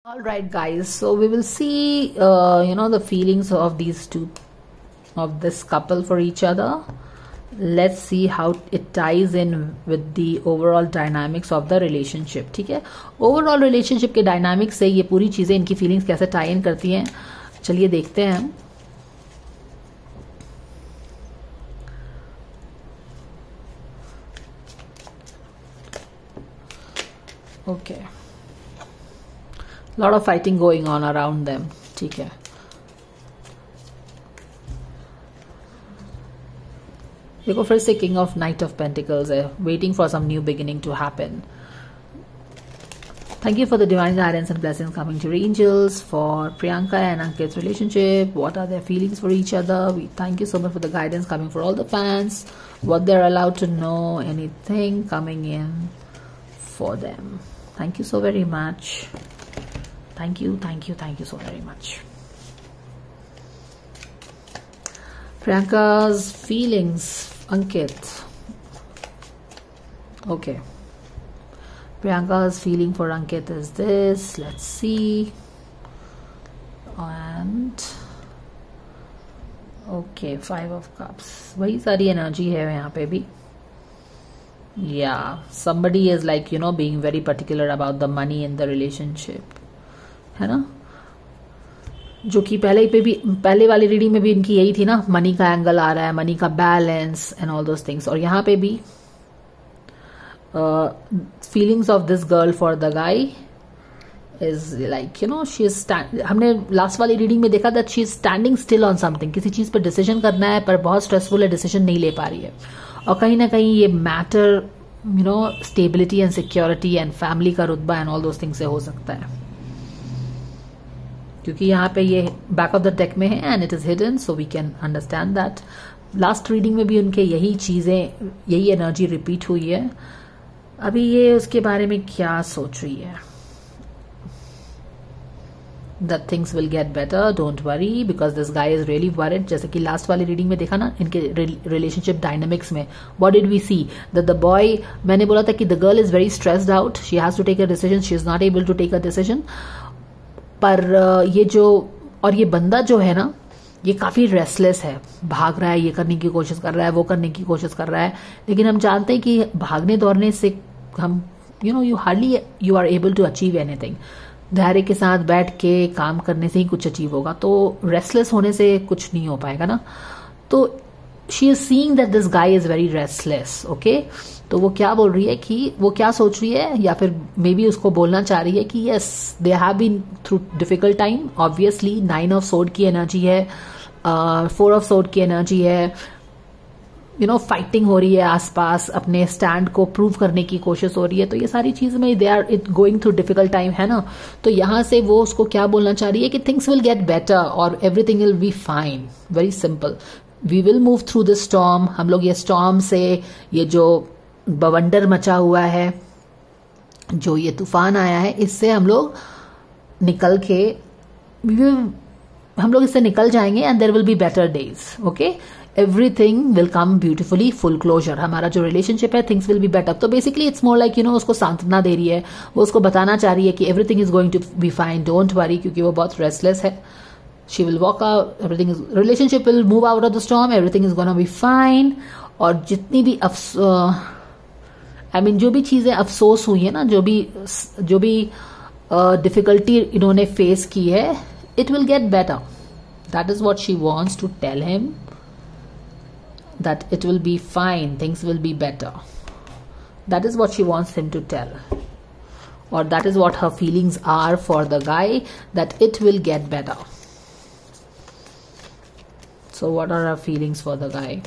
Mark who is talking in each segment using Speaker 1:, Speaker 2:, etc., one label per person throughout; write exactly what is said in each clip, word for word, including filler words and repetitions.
Speaker 1: All right, guys. So we will see, uh, you know, the feelings of these two, of this couple for each other. Let's see how it ties in with the overall dynamics of the relationship. ठीक है? Overall relationship के dynamics से ये पूरी चीजें इनकी feelings कैसे tie in करती हैं. चलिए देखते हैं हम. Okay. Lot of fighting going on around them. ठीक है. देखो फिर से king of knight of pentacles है, waiting for some new beginning to happen. Thank you for the divine guidance and blessings coming to angels for Priyanka and Ankit's relationship. What are their feelings for each other? We thank you so much for the guidance coming for all the fans. What they're allowed to know, anything coming in for them. Thank you so very much. Thank you, thank you, thank you so very much. Priyanka's feelings, Ankit. Okay. Priyanka's feeling for Ankit is this. Let's see. And okay, Five of Cups. वही सारी energy है यहाँ पे भी. Yeah, somebody is like, you know, being very particular about the money in the relationship. है ना? जो कि पहले पे भी, पहले वाली रीडिंग में भी इनकी यही थी ना, मनी का एंगल आ रहा है, मनी का balance and all those things. और यहाँ पे भी feelings of this girl for the guy is like, you know, she is, हमने लास्ट वाली रीडिंग में देखा that she is standing still on something. किसी चीज पर डिसीजन करना है पर बहुत स्ट्रेसफुल है, डिसीजन नहीं ले पा रही है. और कहीं ना कहीं ये matter, you know, stability and security and family का रुतबा एंड ऑल दोस थिंग्स से हो सकता है, क्योंकि यहाँ पे ये बैक ऑफ द डेक में है and it is hidden, so we can understand that. Last reading में भी उनके यही चीजें, यही एनर्जी रिपीट हुई है. अभी ये उसके बारे में क्या सोच रही है? That things will get better, don't worry, because this guy is really worried. जैसे कि लास्ट वाली रीडिंग में देखा ना, इनके रिलेशनशिप डायनामिक्स में what did we see, that the boy, मैंने बोला था कि the girl is very stressed out, she has to take a decision, she is not able to take a decision. पर ये जो, और ये बंदा जो है ना, ये काफी रेस्टलेस है, भाग रहा है, ये करने की कोशिश कर रहा है, वो करने की कोशिश कर रहा है. लेकिन हम जानते हैं कि भागने दौड़ने से हम, you know, you hardly you are able to achieve anything. धैर्य के साथ बैठ के काम करने से ही कुछ अचीव होगा. तो रेस्टलेस होने से कुछ नहीं हो पाएगा ना. तो she is seeing that this guy is very restless. Okay, तो वो क्या बोल रही है कि वो क्या सोच रही है, या फिर मे बी उसको बोलना चाह रही है कि yes, they have been through difficult time. Obviously nine of sword की एनर्जी है, फोर ऑफ सोर्ड की एनर्जी है, यू नो, फाइटिंग हो रही है आसपास, अपने स्टैंड को प्रूव करने की कोशिश हो रही है. तो ये सारी चीज में they are it going through difficult time, है ना. तो यहां से वो उसको क्या बोलना चाह रही है कि थिंग्स विल गेट बेटर और everything will be fine. Very simple. We will move through this storm. हम लोग ये स्टॉर्म से, ये जो बवंडर मचा हुआ है, जो ये तूफान आया है, इससे हम लोग निकल के, हम लोग इससे निकल जाएंगे and there will be better days. Okay, everything will come beautifully, full closure. हमारा जो रिलेशनशिप है, थिंग्स विल बी बेटर. तो basically it's more like, you know, उसको सांत्वना दे रही है, वो उसको बताना चाह रही है कि everything is going to be fine, don't worry, क्योंकि वो बहुत रेस्टलेस है. She will walk out, everything is, relationship will move out of the storm, everything is gonna be fine. और जितनी भी अफसोस, आई मीन जो भी चीजें अफसोस हुई है ना, जो भी जो भी डिफिकल्टी uh, इन्होंने फेस की है, it will get better. That is what she wants to tell him, that it will be fine, things will be better. That is what she wants him to tell, और that is what her feelings are for the guy, that it will get better. So what are our feelings for the guy?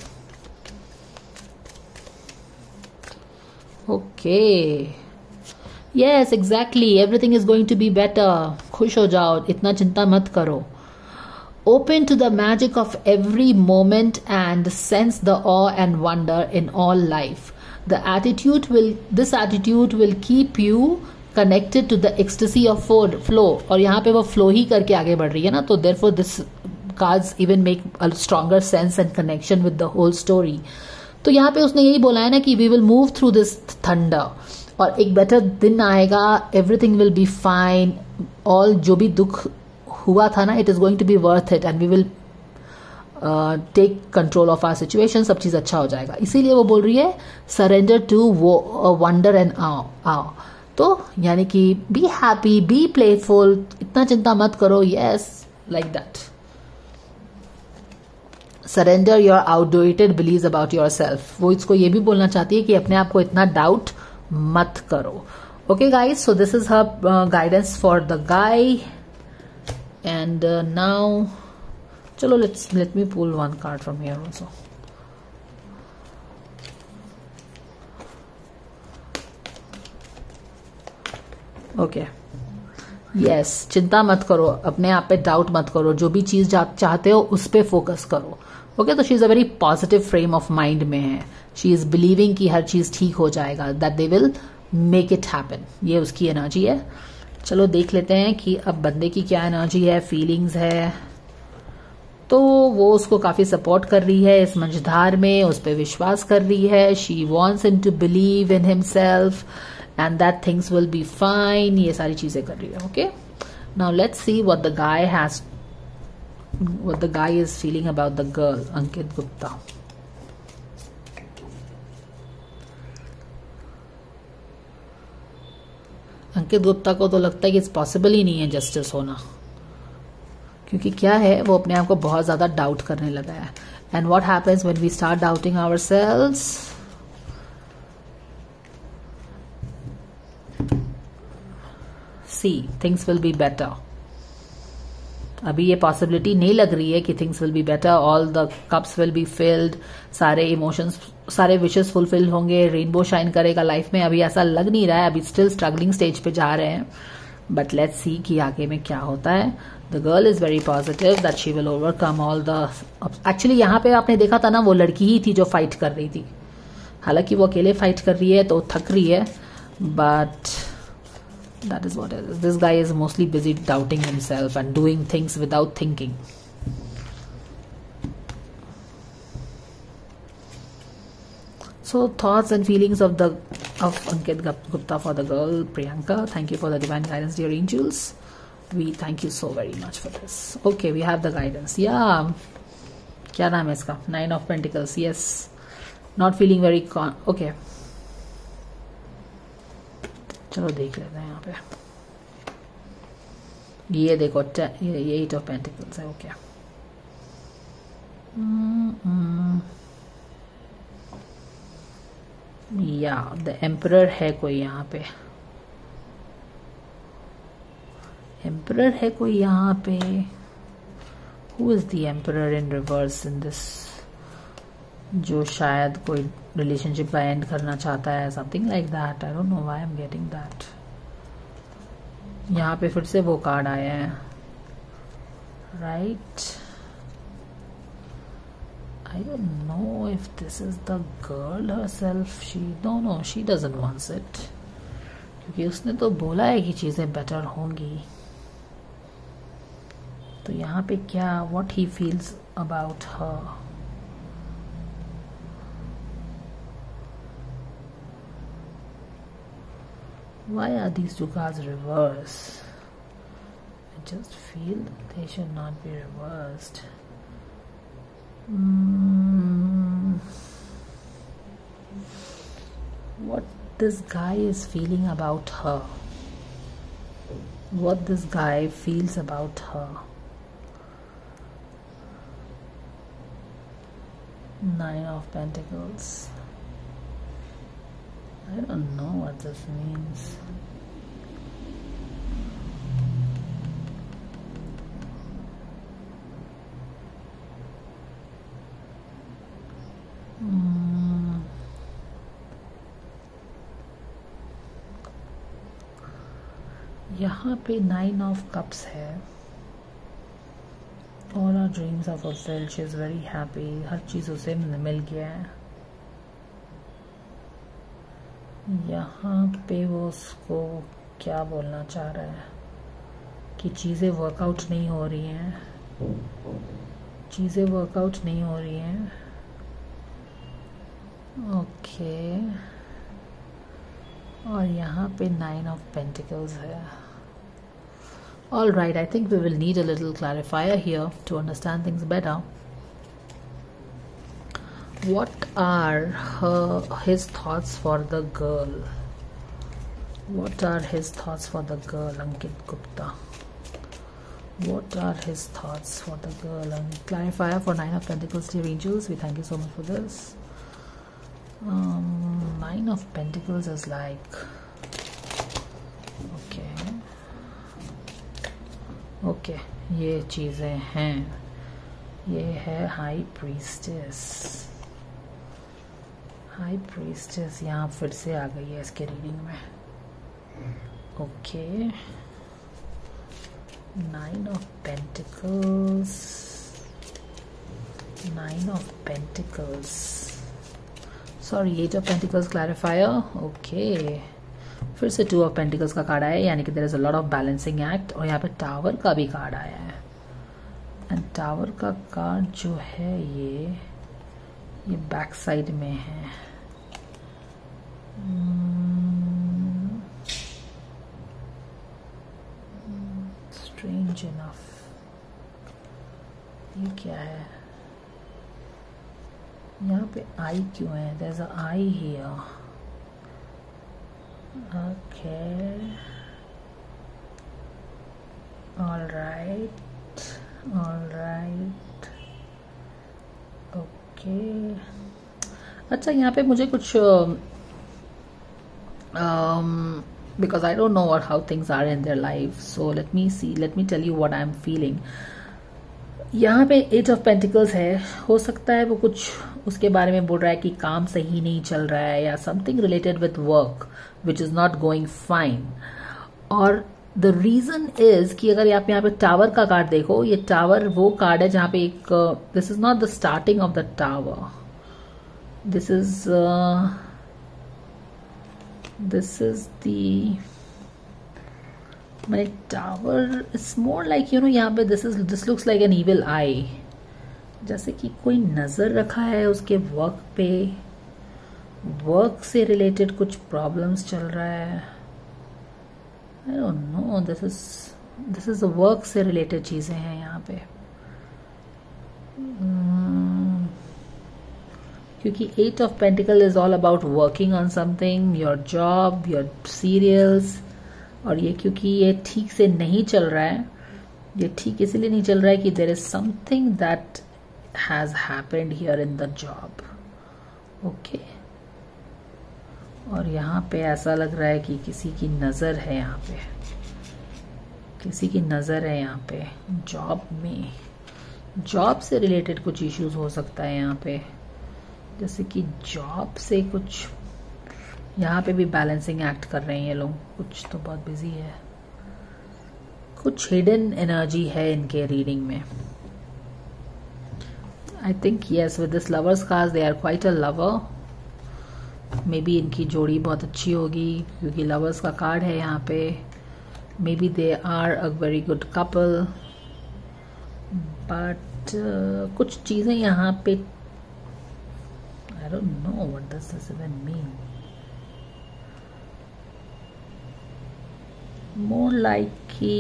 Speaker 1: Okay. Yes, exactly. Everything is going to be better. खुश हो जाओ, इतना चिंता मत करो. Open to the magic of every moment and sense the awe and wonder in all life. The attitude will, this attitude will keep you connected to the ecstasy of flow. और यहाँ पे वो flow ही करके आगे बढ़ रही है ना, तो therefore this cards even make a stronger sense and connection with the whole story. तो यहाँ पे उसने यही बोला है ना कि we will move through this thunder, और एक बेटर दिन आएगा, everything will be fine, all जो भी दुख हुआ था ना, it is going to be worth it and we will take control of our situation, सब चीज अच्छा हो जाएगा। इसीलिए वो बोल रही है सरेंडर टू वो वंडर एंड आओ आओ तो यानी कि बी हैप्पी, बी प्लेफुल, इतना चिंता मत करो, yes like that. Surrender your outdated beliefs about yourself, वो इसको ये भी बोलना चाहती है कि अपने आप को इतना डाउट मत करो। Okay guys, so this is her guidance for the guy and now चलो let's let me pull one card from here also. Okay yes, चिंता मत करो, अपने आप पे डाउट मत करो, जो भी चीज चाहते हो उस पे फोकस करो। ओके okay, तो she is a very positive frame of mind में है, शी इज बिलीविंग कि हर चीज ठीक हो जाएगा, that they will make it happen, ये उसकी एनर्जी है। चलो देख लेते हैं कि अब बंदे की क्या एनर्जी है, फीलिंग्स है। तो वो उसको काफी सपोर्ट कर रही है इस मंझधार में, उस पर विश्वास कर रही है, she wants him to believe in himself and that things will be fine, ये सारी चीजें कर रही है। Okay, now let's see what the guy has, what the guy is feeling about the girl, Ankit Gupta. Ankit Gupta को तो लगता है कि इट्स पॉसिबल ही नहीं है जस्टिस होना, क्योंकि क्या है, वो अपने आप को बहुत ज्यादा डाउट करने लगा है। And what happens when we start doubting ourselves, see things will be better. अभी ये पॉसिबिलिटी नहीं लग रही है कि things will be better, all the cups will be filled, सारे इमोशंस, सारे विशेस फुलफिल होंगे, रेनबो शाइन करेगा लाइफ में, अभी ऐसा लग नहीं रहा है, अभी स्टिल स्ट्रगलिंग स्टेज पे जा रहे हैं। बट लेट्स सी कि आगे में क्या होता है। The girl is very positive that she will overcome all the, actually यहाँ पे आपने देखा था ना, वो लड़की ही थी जो फाइट कर रही थी, हालांकि वो अकेले फाइट कर रही है तो थक रही है, but that is what it is. This guy is mostly busy doubting himself and doing things without thinking. So thoughts and feelings of the of Ankit Gupta for the girl Priyanka. Thank you for the divine guidance, dear angels. We thank you so very much for this. Okay, we have the guidance. Yeah, क्या नाम है इसका? Nine of Pentacles. Yes, not feeling very con. Okay. चलो देख लेते हैं यहाँ पे, ये देखो ये एट ऑफ पेंटिकल्स है। ओके, या द एम्परर है कोई यहाँ पे, एम्परर है कोई यहाँ पे। Who is the emperor in reverse in this, जो शायद कोई रिलेशनशिप का एंड करना चाहता है, something like that. I don't know why I am getting that. यहाँ पे फिर से वो कार्ड आया है, right. I don't know if this is the girl herself, she no no she doesn't wants it, क्योंकि उसने तो बोला है कि चीजें बेटर होंगी। तो यहाँ पे क्या, what he feels about her, why are these two cards reversed? I just feel that they should not be reversed. Mm. What this guy is feeling about her, what this guy feels about her. Nine of Pentacles. I don't know what this means. Hmm. यहाँ पे nine of cups है, all our dreams are fulfilled, she is very happy, हर चीज उसे मिल गया है। यहाँ पे वो उसको क्या बोलना चाह रहा है कि चीज़ें वर्कआउट नहीं हो रही हैं, चीज़ें वर्कआउट नहीं हो रही हैं। ओके, और यहाँ पे नाइन ऑफ पेंटिकल्स है. All right, I think we will need a little clarifier here to understand things better. What are her his thoughts for the girl? What are his thoughts for the girl, Ankit Gupta? What are his thoughts for the girl? And clarifier for Nine of Pentacles, dear angels. We thank you so much for this. Um, Nine of Pentacles is like, okay. Okay okay, ये चीज़ें हैं. ये है high priestess. High priestess यहाँ फिर से आ गई है इसके रीडिंग में. Okay, nine of pentacles, nine of pentacles, sorry eight of pentacles clarifier. Okay, फिर से टू ऑफ पेंटिकल्स का कार्ड आया है, यानी कि there is a lot of balancing act. और यहाँ पे टावर का भी कार्ड आया है. एंड टावर का कार्ड जो है ये ये बैक साइड में है. स्ट्रेंज इनफ, ये क्या है? यहाँ पे आई क्यों है? There is a eye here. Okay, all right, all right, okay. अच्छा, यहाँ पे मुझे कुछ because I don't know what how things are in their life, so let me see, let me tell you what I am feeling. यहाँ पे eight of pentacles है. हो सकता है वो कुछ उसके बारे में बोल रहा है कि काम सही नहीं चल रहा है, या something related with work which is not going fine. और द रीजन इज कि अगर आप यहाँ पे टावर का कार्ड देखो, ये टावर वो कार्ड है जहां पे एक, this is not the starting of the tower, this is this is the My tower is more like, you know, यहाँ पे this is this looks like an evil eye, जैसे कि कोई नजर रखा है उसके वर्क पे, वर्क से रिलेटेड कुछ प्रॉब्लम्स चल रहा है. I don't know, this is this is the work से रिलेटेड चीजें हैं यहाँ पे. hmm. क्योंकि eight of pentacle is all about working on something, your job, your serials. और ये क्योंकि ये ठीक से नहीं चल रहा है, ये ठीक इसलिए नहीं चल रहा है कि there is something that has happened here in the job. Okay, और यहाँ पे ऐसा लग रहा है कि किसी की नज़र है, यहाँ पे किसी की नज़र है यहाँ पे जॉब में. जॉब से रिलेटेड कुछ इश्यूज हो सकता है यहाँ पे, जैसे कि जॉब से कुछ. यहाँ पे भी बैलेंसिंग एक्ट कर रहे हैं ये लोग, कुछ तो बहुत बिजी है, कुछ हिडन एनर्जी है इनके रीडिंग में. I think yes, with this lovers card they are quite a lover. Maybe इनकी जोड़ी बहुत अच्छी होगी क्योंकि लवर्स का कार्ड है यहाँ पे. Maybe they are a very good couple, but कुछ चीजें यहाँ पे, I don't know what does this even mean. More like he,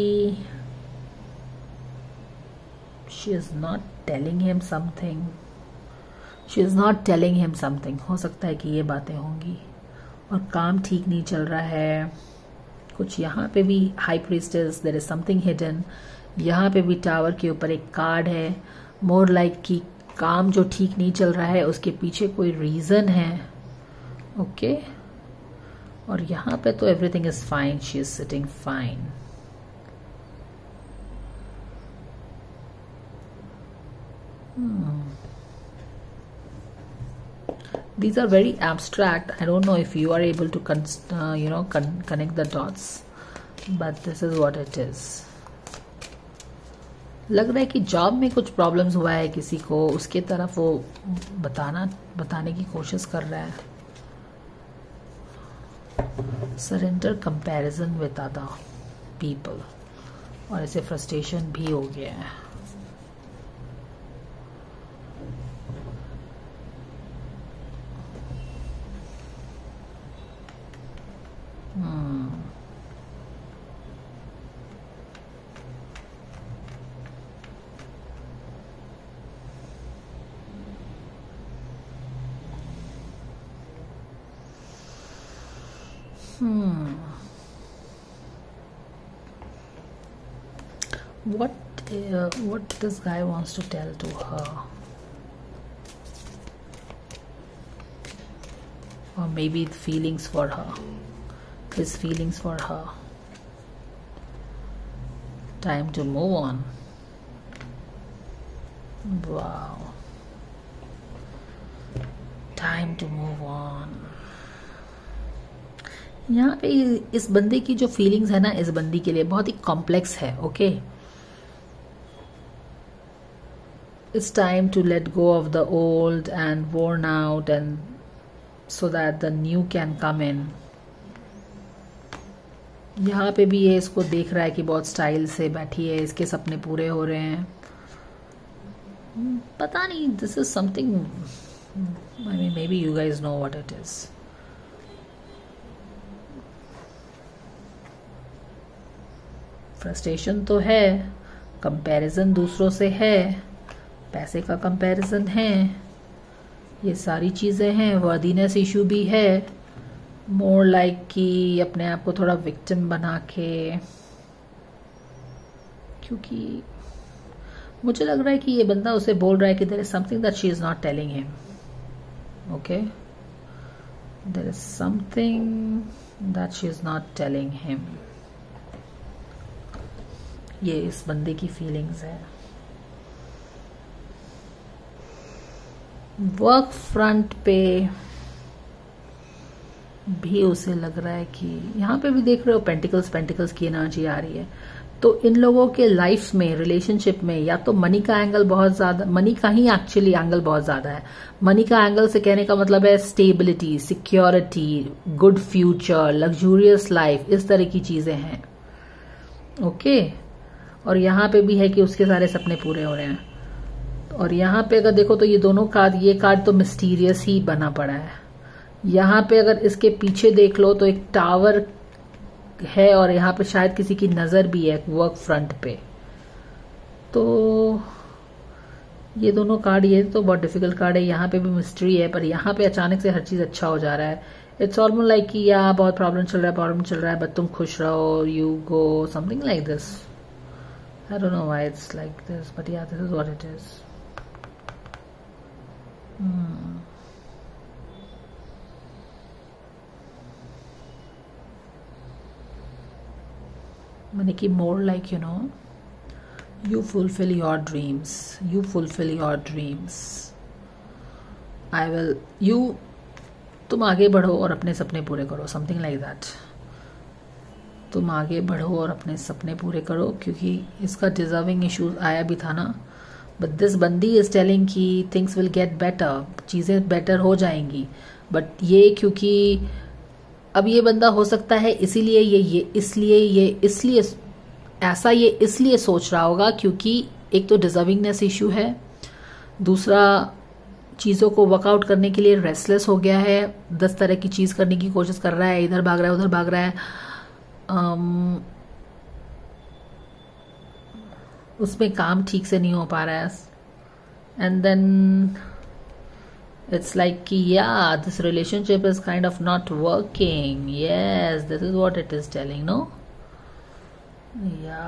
Speaker 1: she is not telling him something. She is not telling him something. हो सकता है कि ये बातें होंगी. और काम ठीक नहीं चल रहा है. कुछ यहाँ पे भी high priestess, there is something hidden. यहाँ पे भी टावर के ऊपर एक कार्ड है. मोर लाइक like कि काम जो ठीक नहीं चल रहा है उसके पीछे कोई रीजन है. Okay okay? और यहाँ पे तो everything is fine, she is sitting fine. These are very abstract. I don't know if you are able to con uh, you know con connect the dots, but this is what it is. लग रहा है कि job में कुछ problems हुआ है किसी को, उसके तरफ वो बताना बताने की कोशिश कर रहा है. Surrender comparison with other people, और ऐसे फ्रस्ट्रेशन भी हो गया है. Hmm. What uh, what this guy wants to tell to her, or maybe feelings for her, his feelings for her. Time to move on. Wow. Time to move on. यहाँ पे इस बंदे की जो फीलिंग्स है ना, इस बंदी के लिए बहुत ही कॉम्प्लेक्स है. Okay, it's time to let go of the old and worn out and so that the new can come in. यहाँ पे भी ये इसको देख रहा है कि बहुत स्टाइल से बैठी है, इसके सपने पूरे हो रहे हैं. पता नहीं, this is something, I mean maybe you guys know what it is. Frustration तो है, कंपैरिजन दूसरों से है, पैसे का कंपैरिजन है, ये सारी चीजें हैं. वर्दीनेस इशू भी है, मोर लाइक like कि अपने आप को थोड़ा विक्टिम बना के, क्योंकि मुझे लग रहा है कि ये बंदा उसे बोल रहा है कि there is something that she is not telling him. Okay, there is something that she is not telling him. ये इस बंदे की फीलिंग्स है. वर्क फ्रंट पे भी उसे लग रहा है कि, यहाँ पे भी देख रहे हो पेंटिकल्स पेंटिकल्स की एनर्जी आ रही है. तो इन लोगों के लाइफ में, रिलेशनशिप में, या तो मनी का एंगल बहुत ज्यादा, मनी का ही एक्चुअली एंगल बहुत ज्यादा है. मनी का एंगल से कहने का मतलब है stability, security, good future, luxurious life, इस तरह की चीजें हैं. ओके, और यहाँ पे भी है कि उसके सारे सपने पूरे हो रहे हैं. और यहाँ पे अगर देखो तो ये दोनों कार्ड, ये कार्ड तो मिस्टीरियस ही बना पड़ा है. यहाँ पे अगर इसके पीछे देख लो तो एक टावर है, और यहाँ पे शायद किसी की नजर भी है वर्क फ्रंट पे. तो ये दोनों कार्ड, ये तो बहुत डिफिकल्ट कार्ड है. यहाँ पे भी मिस्ट्री है, पर यहाँ पे अचानक से हर चीज अच्छा हो जा रहा है. इट्स ऑलमोस्ट लाइक कि या बहुत प्रॉब्लम चल रहा है, प्रॉब्लम चल रहा है, बट तुम खुश रहो, you go, something like this. I don't know why it's like this, but yeah, this is what it is. Hmm. Mane ki more like, you know, you fulfill your dreams. You fulfill your dreams. I will, you, तुम आगे बढ़ो और अपने सपने पूरे करो, something like that. तुम आगे बढ़ो और अपने सपने पूरे करो, क्योंकि इसका डिजर्विंग इश्यूज आया भी था ना. बट दिस बंदी इज टेलिंग कि थिंग्स विल गेट बेटर, चीजें बेटर हो जाएंगी. बट ये क्योंकि अब ये बंदा हो सकता है इसीलिए ये ये इसलिए ये इसलिए ऐसा ये इसलिए सोच रहा होगा क्योंकि एक तो डिजर्विंगनेस इश्यू है, दूसरा चीजों को वर्कआउट करने के लिए रेस्टलेस हो गया है, दस तरह की चीज करने की कोशिश कर रहा है, इधर भाग रहा है, उधर भाग रहा है. Um, उसमें काम ठीक से नहीं हो पा रहा है. एंड देन इट्स लाइक कि yeah this relationship is kind of not working. Yes, this is what it is telling. No, yeah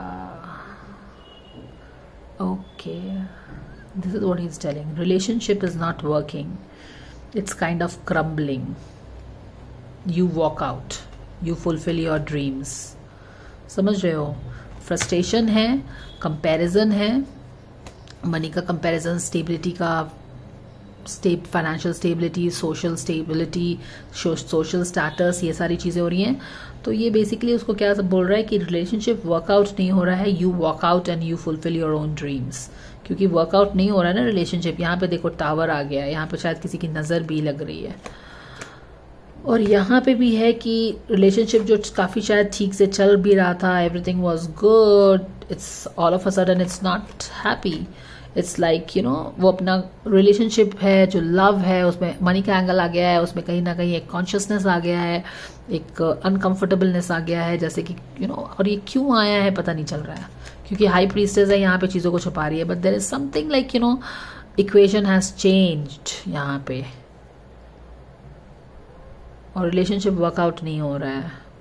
Speaker 1: okay, this is what he is telling. Relationship is not working, it's kind of crumbling. You walk out, you fulfill your dreams. समझ रहे हो? Frustration है, comparison है, money का comparison, stability का, step financial stability, social stability, social status, ये सारी चीजें हो रही हैं. तो ये बेसिकली उसको क्या सब बोल रहा है कि रिलेशनशिप वर्कआउट नहीं हो रहा है. You work out and you fulfill your own dreams. क्योंकि वर्कआउट नहीं हो रहा है ना रिलेशनशिप. यहाँ पे देखो टावर आ गया, यहाँ पे शायद किसी की नजर भी लग रही है. और यहाँ पे भी है कि रिलेशनशिप जो काफी शायद ठीक से चल भी रहा था, everything was good, it's all of a sudden it's not happy. It's like you know, वो अपना रिलेशनशिप है जो लव है, उसमें मनी का एंगल आ गया है, उसमें कहीं ना कहीं एक कॉन्शियसनेस आ गया है, एक अनकंफर्टेबलनेस आ गया है, जैसे कि यू नो, और ये क्यों आया है पता नहीं चल रहा है, क्योंकि हाई प्रीस्टेस है, यहाँ पे चीजों को छुपा रही है. But there is something like you know, equation has changed यहाँ पे, और रिलेशनशिप वर्कआउट नहीं हो रहा है.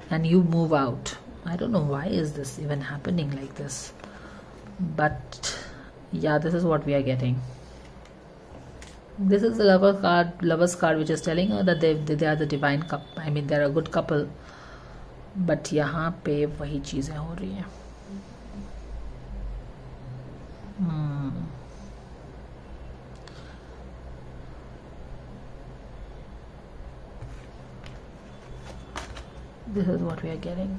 Speaker 1: and you move out. I don't know why is this even happening like this, but yeah, this is what we are getting. This is the lover card, lover's card, which is telling her that they they are the divine couple. I mean, they're a good couple. But यहाँ पे वही चीजें हो रही हैं. Hmm. This is what we are getting.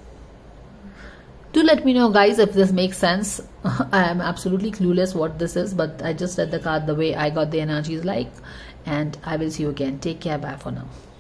Speaker 1: Do let me know, guys, if this makes sense. I am absolutely clueless what this is, but I just read the card the way I got the energies like, and I will see you again. Take care. Bye for now.